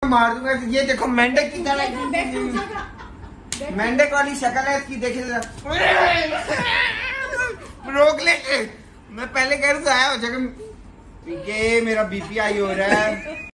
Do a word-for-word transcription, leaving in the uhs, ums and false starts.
मार दूंगा। ये देखो मेंढक की मेंढक वाली शक्ल है इसकी, देखे रोक ले। मैं पहले घर से आया हो जगह, मेरा बीपी आई हो रहा है।